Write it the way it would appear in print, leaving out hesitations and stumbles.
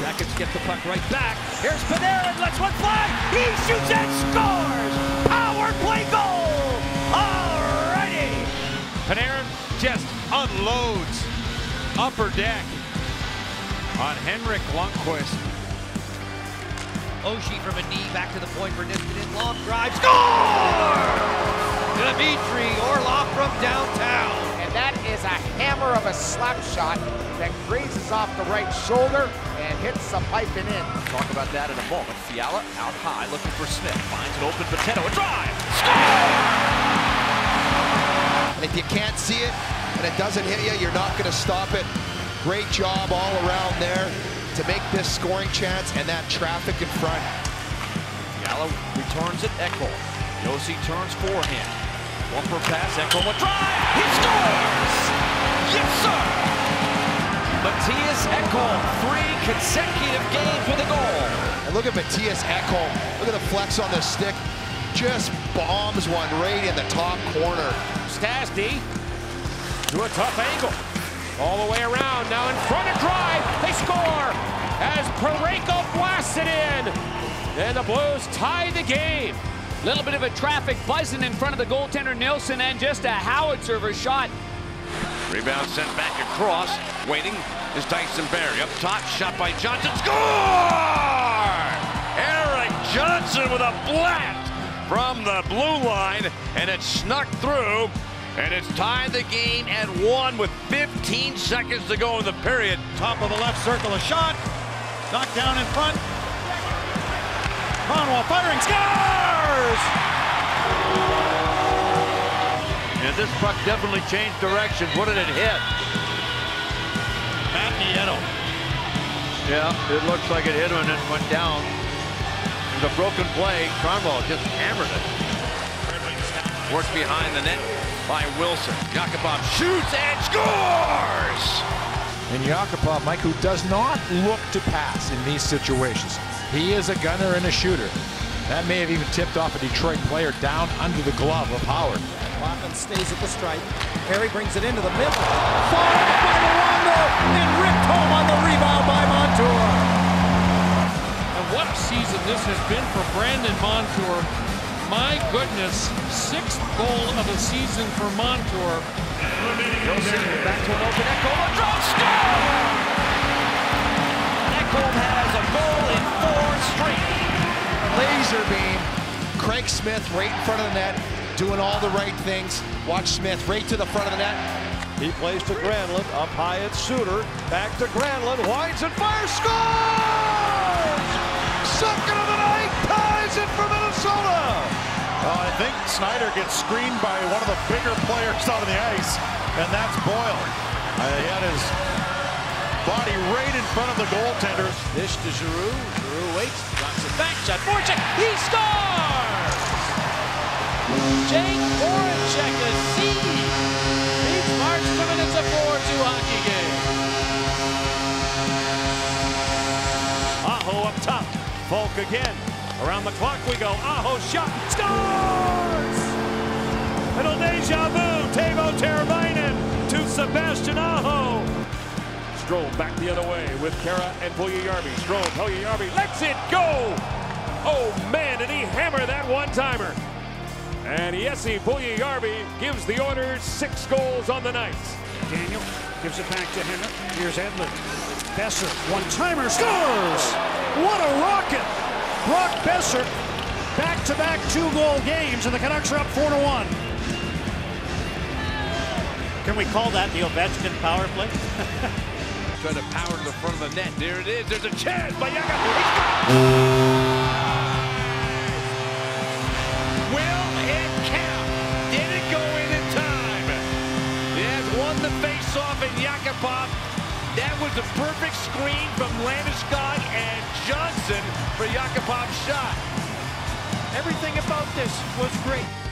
Seconds get the puck right back. Here's Panarin, lets one fly. He shoots and scores! Power play goal! Alrighty! Panarin just unloads upper deck on Henrik Lundqvist. Oshie from a knee back to the point for Niskanen. Long drive. Score! Dmitry Orlov from downtown. And that is a hammer of a slap shot that grazes off the right shoulder and hits the piping in. Talk about that in a moment. Fiala out high looking for Smith. Finds an open potato. A drive. And if you can't see it and it doesn't hit you, you're not going to stop it. Great job all around there to make this scoring chance and that traffic in front. Fiala returns it. Ekholm. Yossi turns forehand. One for pass. Ekholm a drive. He scores! Yes, sir! Mattias Ekholm, 3 consecutive games with a goal. And look at Mattias Ekholm. Look at the flex on the stick. Just bombs one right in the top corner. Stastny to a tough angle. All the way around. Now in front of drive. They score as Parayko blasts it in. And the Blues tie the game. Little bit of a traffic buzzing in front of the goaltender Nilsson, and just a howitzer of a shot. Rebound sent back across. Waiting is Tyson Barrie. Up top, shot by Johnson. Score! Eric Johnson with a blast from the blue line, and it snuck through, and it's tied the game at 1 with 15 seconds to go in the period. Top of the left circle, a shot. Knocked down in front. Conwell firing, scores! And this puck definitely changed direction. What did it hit? Matt Nieto. Yeah, it looks like it hit him and then went down. It was a broken play. Conwell just hammered it. Worked behind the net by Wilson. Yakupov shoots and scores! And Yakupov, Mike, who does not look to pass in these situations. He is a gunner and a shooter. That may have even tipped off a Detroit player down under the glove of Howard. Hoffman stays at the stripe. Perry brings it into the middle. Fired by Luongo and ripped home on the rebound by Montour. And what a season this has been for Brandon Montour. My goodness, 6th goal of the season for Montour. Yossi back to an open Ekholm. A drop score! Ekholm has a goal in 4 straight. Laser beam. Craig Smith right in front of the net, doing all the right things. Watch Smith right to the front of the net. He plays to Granlund, up high at Suter, back to Granlund, winds and fires, scores! Second of the night, ties it for Minnesota! I think Snyder gets screened by one of the bigger players out on the ice, and that's Boyle. He had his body right in front of the goaltender. Dish to Giroux. Giroux waits, drops it back, shot, forecheck, he scores! Jake Voracek, a C. Beats Markstrom, and it's a 4-2 hockey game. Aho up top. Falk again. Around the clock we go. Aho shot. Scores! And a deja vu. Teuvo Teravainen to Sebastian Aho. Stroll back the other way with Kara and Puljujärvi. Stroll, Puljujärvi lets it go! Oh man, did he hammer that one-timer! And Jesse Puljujärvi gives the Oilers 6 goals on the night. Daniel gives it back to Henrik. Here's Edlund. Besser, one-timer, scores! What a rocket! Brock Besser, back-to-back 2-goal games, and the Canucks are up 4-1. Can we call that the Ovechkin power play? Trying to power to the front of the net. There it is. There's a chance by Yakupov. Will it count? Did it go in time? He has won the face-off in Yakupov. That was a perfect screen from Landeskog and Johnson for Yakupov's shot. Everything about this was great.